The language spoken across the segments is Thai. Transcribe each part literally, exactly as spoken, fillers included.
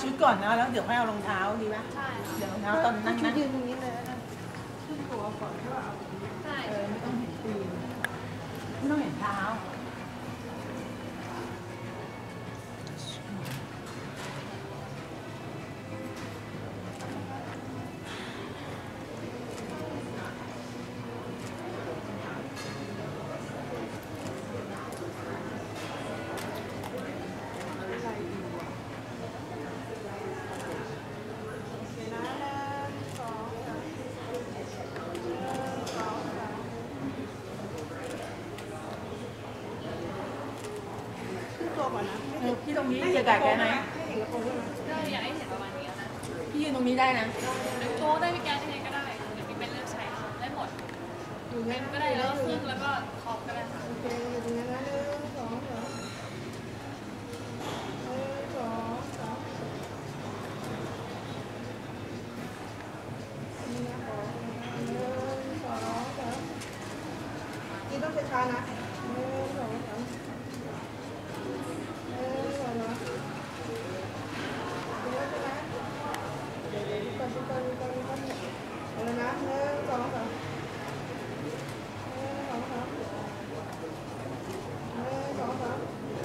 ชุดก่อนนะแล้วเดี๋ยวค่อยเอารองเท้าดีไหมใช่เดี๋ยวรองเท้าตอนนั่งนั่งยืนตรงนี้เลยนะขึ้นตัวก่อนก็เอาใช่เออไม่ต้องเห็นตีนไม่ต้องเห็นเท้าพี่ตรงนี้จะกัดแกไหมก็อยากให้เห็นประมาณนี้นะพี่ยืนตรงนี้ได้นะโชว์ได้พี่แกที่ไหนก็ได้เดี๋ยวพี่เป็นเลือกใช้ได้หมดเป็นก็ได้แล้วก็ซึ่งแล้วก็คอปก็ได้ค่ะโอเคอยู่ตรงนั้นนะหนึ่งสองสามหนึ่งสองสามนี่นะขอหนึ่งสองสามนี่ต้องช้าๆนะหนึ่งสองสามเอาเลยนะหนึ่งสองสามหนึ่งสองสามหนึ่งสองสาม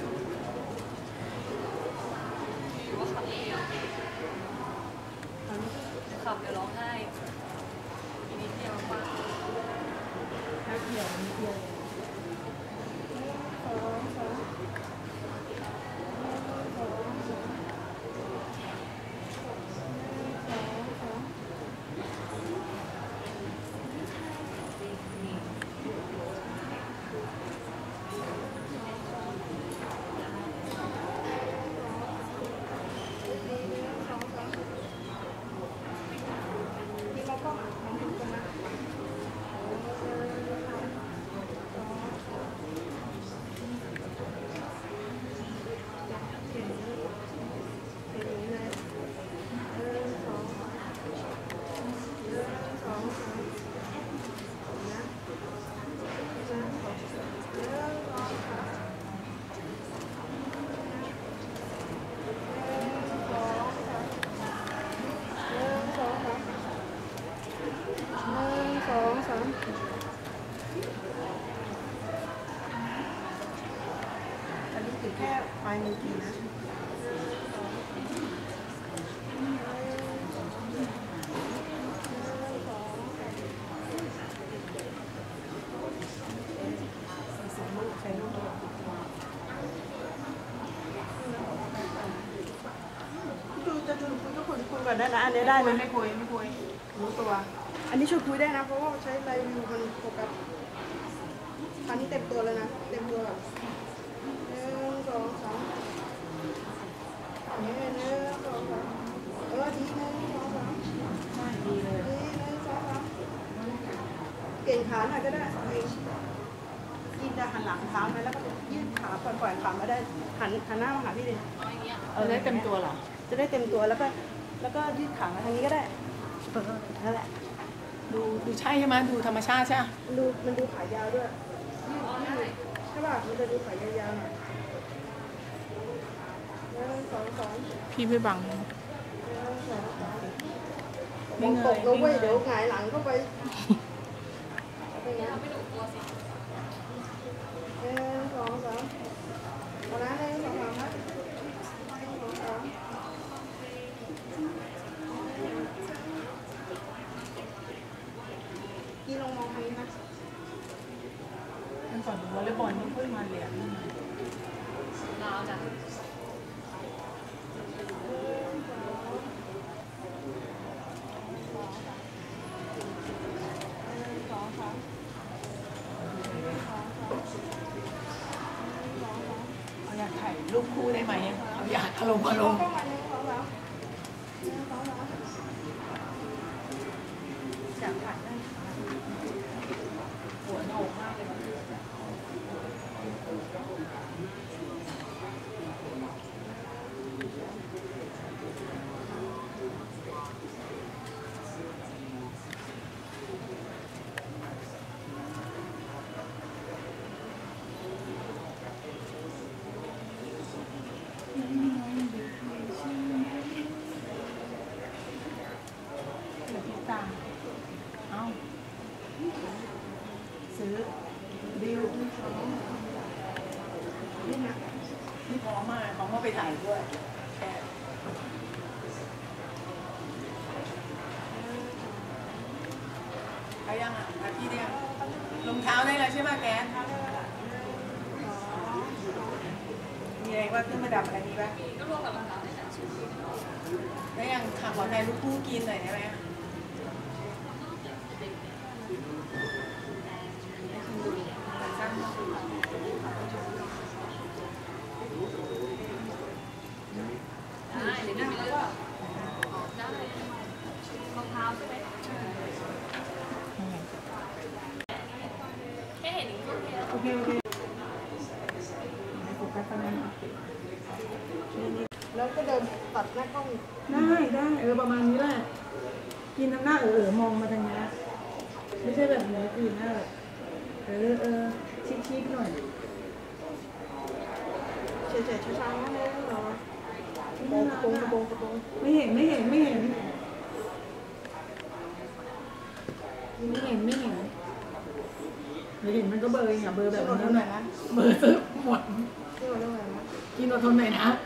ขับเดี๋ยวร้องไห้อีนิดเดียวกว่าแค่เดียวนิดเดียวหนึ่งสองสามอันนี้คือแค่ปลายมือทีนะดูจะดูคุยก็คุยคุยก่อนได้นะอันนี้ได้นะไม่คุยไม่คุยรู้ตัวอันนี้ช่วยคุยได้นะเพราะว่าใช้ไลน์วิวมันโฟกัสอันนี้เต็มตัวเลยนะเต็มตัวหนึ่งสองสามนี่หนึ่งสองสามเออดีหนึ่งสองสามใช่ดีเลยดีหนึ่งสองสามเก่งขาหน่อยก็ได้เองยินจะหันหลังเท้าไปแล้วก็ยืดขาปล่อยๆขามาได้หันหันหน้ามาหาพี่เลยเออได้เต็มตัวเหรอจะได้เต็มตัวแล้วก็แล้วก็ยืดขามาทางนี้ก็ได้เออนั่นแหละดูดูใช่ใช่ไหมดูธรรมชาติใช่ไหมดูมันดูขายาวด้วยใช่ป่ะมันจะดูขายาวๆหน่อยสองสองพี่ไม่บังมองตกแล้วเว้ยเดี๋ยวหงายหลังเข้าไปเป็นไงไม่ดุตัวสิหนึ่งสองสามเอาละหนึ่งสองสามนะหนึ่งสองสามกี่ลงมองทางนี้นะมันก่อนวอลเลย์บอลต้องขึ้นมาเหรียญลาวจ้ะอยากถ่ายรูปคู่ได้ไหมอยากอารมณ์อารมณ์อยากถ่ายได้หัวโหนกมากเลยซื้อดิวนี่นะนี่พร้อมมากพร้อมว่าไปถ่ายด้วยแอบไปยังอ่ะอาพี่เนี่ยรองเท้าได้แล้วใช่ไหมแกนมีอะไรว่าเครื่องประดับอะไรมีป่ะมีก็รวมกับรองเท้าได้แล้วแล้วยังขับหัวใจลูกคู่กินหน่อยได้ไหมได้เดี๋ยวนั่งแล้วก็ได้รองเท้าใช่ไหมแค่เห็นโอเคโอเคโฟกัสตรงนั้นแล้วก็เดินตัดหน้ากล้องได้ได้เออประมาณนี้แหละกินน้ำหน้าเออเออมองมาทางนี้ไม่ใช่แบบนี้กินหน้าเออเออชิคๆหน่อยเฉยๆช้าๆนะเลยเหรอกระโปรงกระโปรงกระโปรงไม่เห็นไม่เห็นไม่เห็นไม่เห็นไม่เห็นไม่เห็นมันก็เบอร์อย่างเบอร์แบบนี้หน่อยนะเบอร์ซื้อหมดกินอดทนหน่อยนะ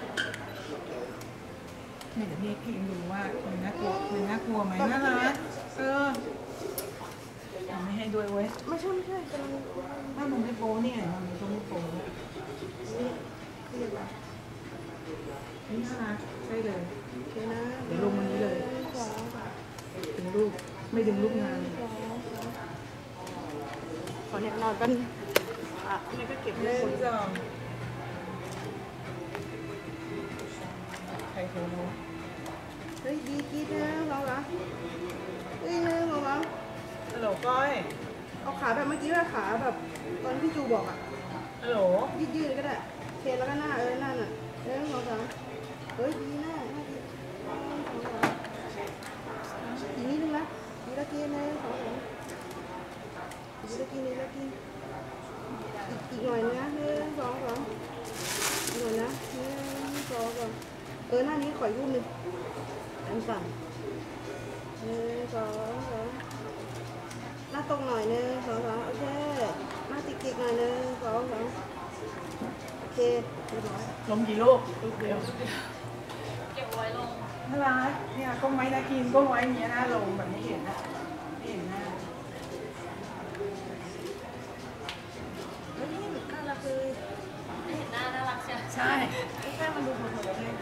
เนี่ยเดี๋ยวพี่พี่ดูว่ามันน่ากลัวมันน่ากลัวไหมน่ารักเออไม่ให้ด้วยเว้ยไม่ใช่ไม่ใช่ถ้ามันไม่โป้เนี่ยมันก็ไม่โป้นี่เรียกว่านี่น่ารักใช่เลยโอเคนะเดี๋ยวลงมันนี้เลยดึงลูกไม่ดึงลูกงานขอเนี่ยนอนกันอ่ะนี่ก็เก็บเลยใครโทรมาเฮ้ยดีกีนะเราเหรอเฮ้ยนึงเหรอฮัลโหลก้อยเอาขาแบบเมื่อกี้ว่าขาแบบตอนพี่จูบอกอ่ะฮัลโหลยืดยืดก็ได้เทแล้วก็หน้าเออหน้าน่ะเออเหรอเฮ้ยดีหน้าหน้าดีอีกนิดนึงนะดีละกีนะสองสองดีละกีนี่ละกีอีกหน่อยนะหนึ่งสองสองอีกหน่อยนะหนึ่งสองสองเออหน้านี้ขออีกรูปหนึ่งอันสั่นหนึ่งสองสองหน้าตรงหน่อยหนึ่งสองสองโอเคหน้าติกๆหน่อยหนึ่งสองสองโอเคเรียบร้อยลงกี่ลูกลูกเดียวเก็บไว้ลงน่ารักเนี่ยก้มไว้นะกินก้มไว้อย่างเงี้ยนะลงแบบไม่เห็นนะไม่เห็นหน้าเฮ้ยนี่น่ารักเลยเห็นหน้าน่ารักใช่ใช่แค่มันดูเผยๆเลย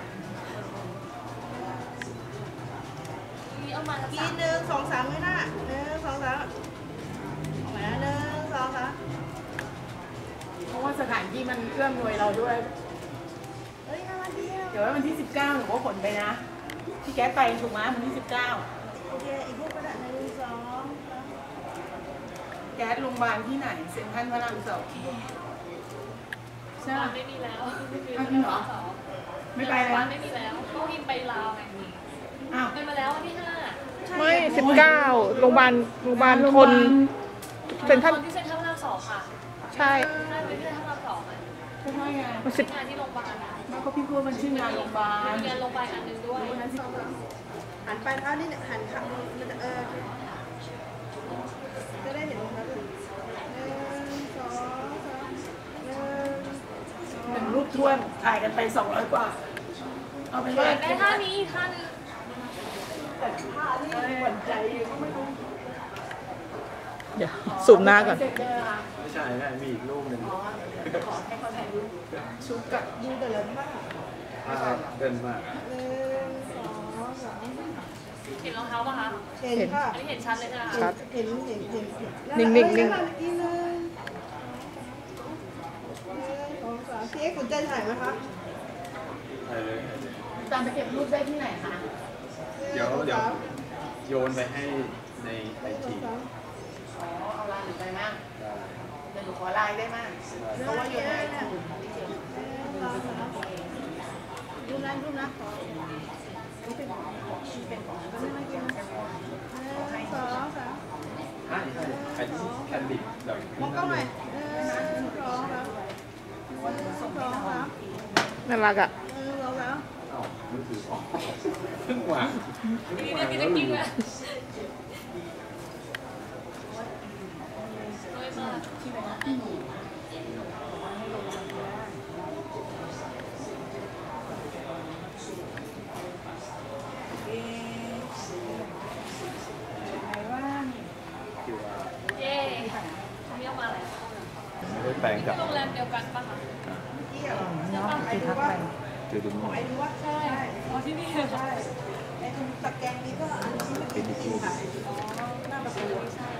นี่เอามากินหนึ่งสองสามเลยนะหนึ่งสองสามออกมาหนึ่งสองสามเพราะว่าสถานที่มันเอื้อมหน่วยเราด้วยเฮ้ยน่ารักดีเดี๋ยววันที่สิบเก้าหนูก็ขนไปนะที่แก๊สไปถูกไหมวันที่สิบเก้าโอเคอีกรูปก็ได้หนึ่งสองแก๊สโรงพยาบาลที่ไหนเซ็นทรัลพระรามสองใช่ไม่มีแล้วไม่มีแล้วไม่ไปแล้วไม่มีแล้วก็วินไปลาวไงอ้าวไปมาแล้ววันที่ห้าไม่สิบเก้าโรงพยาบาลโรงพยาบาลคนเซ็นทรัลที่เซ็นทรัลพระรามสองค่ะใช่ใช่ไปที่เซ็นทรัลพระรามสองใช่ไงสิบงานที่โรงพยาบาลนะแล้วก็พี่พูดมันชื่องานโรงพยาบาลมีงานโรงพยาบาลอันนึงด้วยหันไปเท้านี่หันขามันเออจะได้เห็นรองเท้าด้วยหนึ่งสองสามหนึ่งหนึ่งรูปท้วนถ่ายกันไปสองร้อยกว่าเอาไปว่าได้ท่านี้ท่านึงแต่ท่านี่หวั่นใจก็ไม่รู้เดี๋ยวสูบหน้าก่อนไม่ใช่แม่มีอีกรูปหนึ่งขอให้เขาถ่ายรูปชุดกับดูแต่ละท่าเดินมากหนึ่งสองสามเห็นรองเท้าป่ะคะเห็นค่ะอันนี้เห็นชัดเลยนะคะชัดเห็นเห็นเห็นนิ่งนิ่งนิ่งกินเลยสองสามพี่เอ็กซ์สนใจถ่ายไหมคะถ่ายเลยตามไปเก็บรูปได้ที่ไหนคะเดี๋ยวเดี๋ยวโยนไปให้ในไอจีอ๋อเอาไลน์หรือไปมั่งเดี๋ยวหนูขอไลน์ได้มั่งเพราะว่าโยนให้ไอจีดูนะดูนะขอเป็นของเป็นของก็ไม่เกี่ยวกับของสองสามใช่ใช่แคนดี้แคนดี้แบบมองกล้องหน่อยหนึ่งสองแล้วหนึ่งสองสามน่ารักอ่ะหนึ่งสองแล้วอ้าวมือถือออกเพิ่งวางนี่เนี่ยกินจะกินเลยมากที่ไหนนะให้ลงมาได้เอ๊ะไหนว่านี่คิวอาร์เย้เรียกมาแล้วไม่ได้แปลงกับโรงแรมเดียวกันปะคะเกี่ยวเนาะคือทักไปเจอดูของไอ้ดูว่าใช่อ๋อที่นี่ใช่ไอ้ตรงตะแกรงนี้ก็อันนี้มันเป็นที่ขายหน้าประตูใช่